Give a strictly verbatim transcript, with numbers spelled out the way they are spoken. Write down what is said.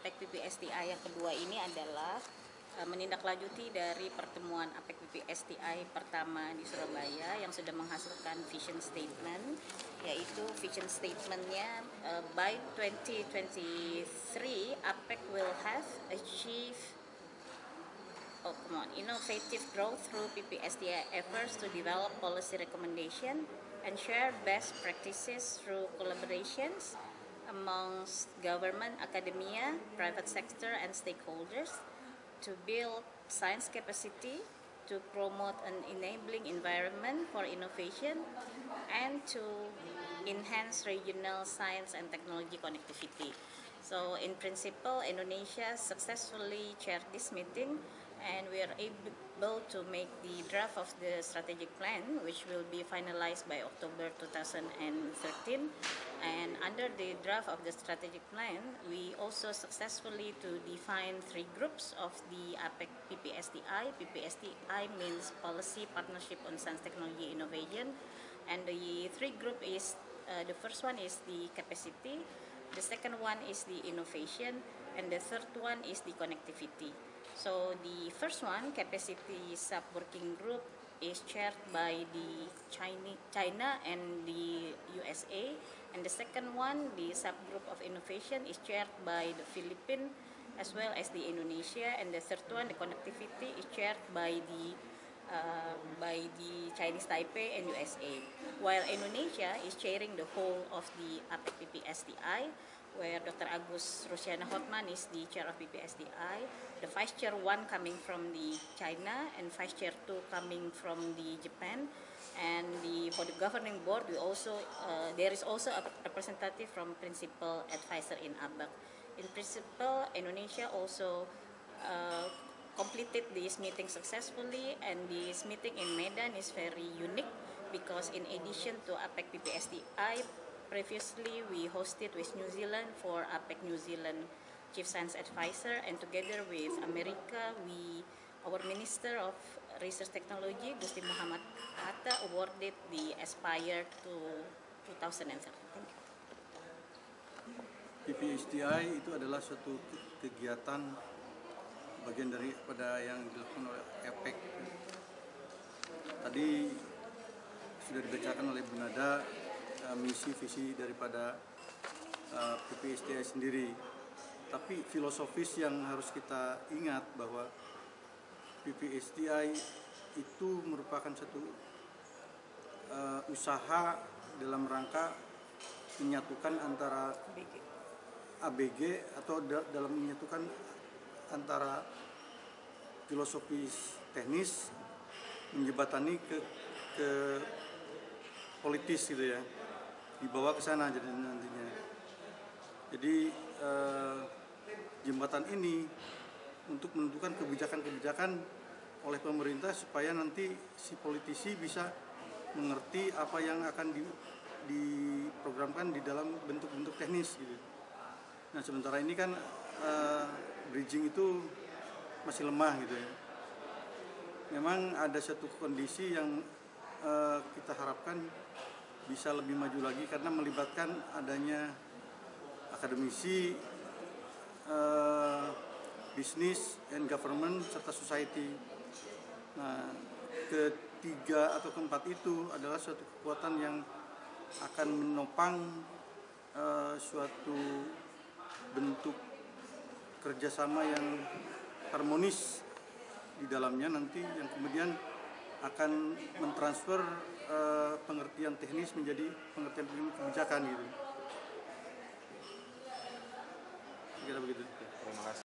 APEC P P S T I yang kedua ini adalah uh, menindaklanjuti dari pertemuan APEC P P S T I pertama di Surabaya yang sudah menghasilkan vision statement, yaitu vision statementnya uh, by twenty twenty-three APEC will have achieved Oh, come on. Innovative growth through P P S T I efforts to develop policy recommendation and share best practices through collaborations amongst government, academia, private sector, and stakeholders to build science capacity, to promote an enabling environment for innovation, and to enhance regional science and technology connectivity. So in principle, Indonesia successfully chaired this meeting, and we are able to make the draft of the strategic plan, which will be finalized by October two thousand thirteen. And under the draft of the strategic plan, we also successfully to define three groups of the APEC P P S T I. P P S T I means Policy Partnership on Science, Technology, Innovation, and the three group is uh, the first one is the capacity, the second one is the innovation, and the third one is the connectivity. So the first one, capacity sub-working group, is chaired by the China, China and the U S A, and the second one, the subgroup of innovation, is chaired by the Philippines as well as the Indonesia, and the third one, the connectivity, is chaired by the uh, by the Chinese Taipei and U S A, while Indonesia is chairing the whole of the APEC P P S T I, where Doctor Agus Rosiana Hotman is the chair of P P S T I, the vice chair one coming from the China, and vice chair two coming from the Japan, and the for the governing board we also uh, there is also a representative from principal advisor in A B A C. In principle, Indonesia also uh, completed this meeting successfully, and this meeting in Medan is very unique because in addition to APEC P P S T I, previously we hosted with New Zealand for APEC New Zealand Chief Science Advisor, and together with America, we our Minister of Research Technology, Gusti Muhammad Hatta, awarded the Aspire to two thousand thirteen. P P S T I itu adalah suatu kegiatan bagian daripada yang dilakukan oleh APEC. Tadi sudah dibacakan oleh Bu Nada uh, misi visi daripada uh, P P S T I sendiri. Tapi filosofis yang harus kita ingat bahwa P P S T I itu merupakan satu uh, usaha dalam rangka menyatukan antara A B G atau da dalam menyatukan antara filosofis teknis menjembatani ke ke politis gitu ya, dibawa ke sana jadi nantinya. Jadi eh, jembatan ini untuk menentukan kebijakan-kebijakan oleh pemerintah supaya nanti si politisi bisa mengerti apa yang akan di, diprogramkan di dalam bentuk-bentuk teknis gitu. Nah sementara ini kan uh, bridging itu masih lemah gitu ya. Memang ada satu kondisi yang uh, kita harapkan bisa lebih maju lagi karena melibatkan adanya akademisi, uh, bisnis, and government serta society. Nah ketiga atau keempat itu adalah suatu kekuatan yang akan menopang uh, suatu bentuk kerjasama yang harmonis di dalamnya nanti yang kemudian akan mentransfer uh, pengertian teknis menjadi pengertian kebijakan gitu.